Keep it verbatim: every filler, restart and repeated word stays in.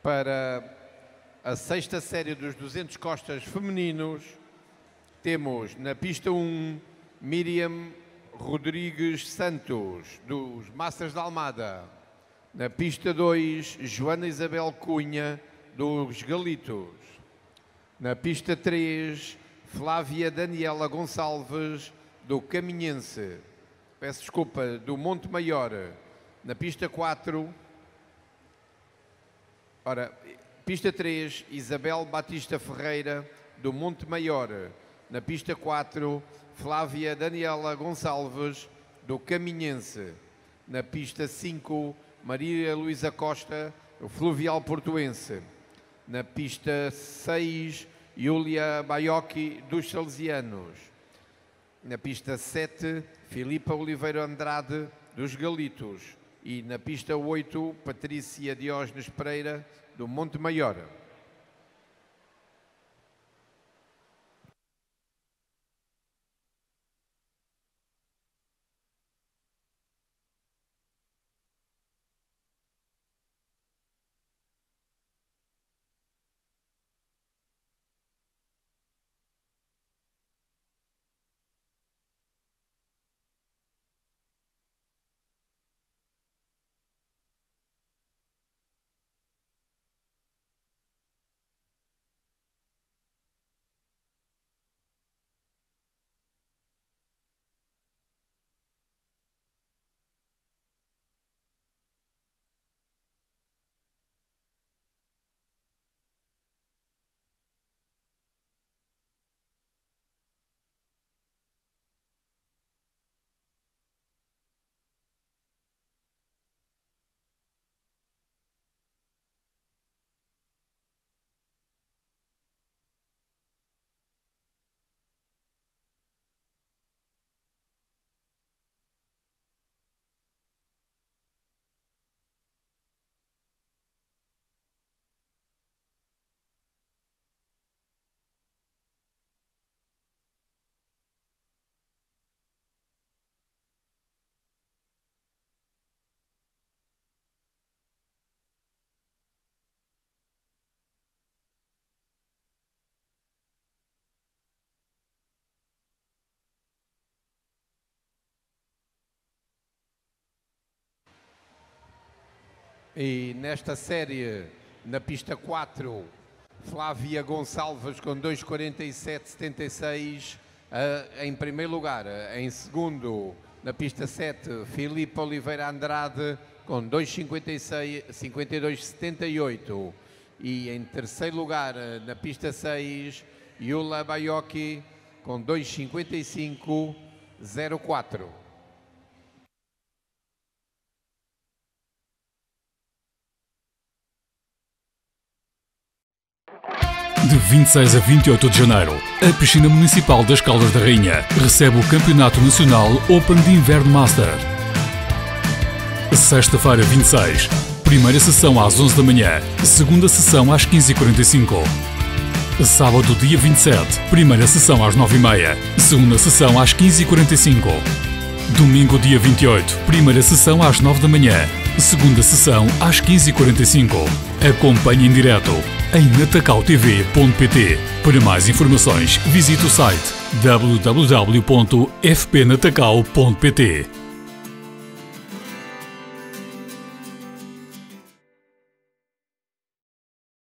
para a sexta série dos duzentos costas femininos, temos na pista um Miriam Rodrigues Santos, dos Massas da Almada. Na pista dois, Joana Isabel Cunha, dos Galitos. Na pista três, Flávia Daniela Gonçalves, do Caminhense. Peço desculpa, do Monte Maior. Na pista quatro, ora, pista três, Isabel Batista Ferreira, do Monte Maior. Na pista quatro, Flávia Daniela Gonçalves, do Caminhense. Na pista cinco, Maria Luísa Costa, do Fluvial Portuense. Na pista seis, Júlia Baiocchi, dos Salesianos. Na pista sete, Filipa Oliveira Andrade, dos Galitos. E na pista oito, Patrícia Diógenes Pereira, do Monte Maior. E nesta série, na pista quatro, Flávia Gonçalves com dois quarenta e sete setenta e seis uh, em primeiro lugar. Em segundo, na pista sete, Filipe Oliveira Andrade com dois cinquenta e dois setenta e oito. E em terceiro lugar, na pista seis, Júlia Baiocchi com dois cinquenta e cinco zero quatro. De vinte e seis a vinte e oito de janeiro, a Piscina Municipal das Caldas da Rainha recebe o Campeonato Nacional Open de Inverno Master. Sexta-feira, vinte e seis, primeira sessão às onze da manhã, segunda sessão às quinze e quarenta e cinco. Sábado, dia vinte e sete, primeira sessão às nove e meia, segunda sessão às quinze e quarenta e cinco. Domingo, dia vinte e oito, primeira sessão às nove da manhã, segunda sessão às quinze e quarenta e cinco. Acompanhe em direto em natacau t v ponto p t. Para mais informações, visite o site w w w ponto f p natacau ponto p t.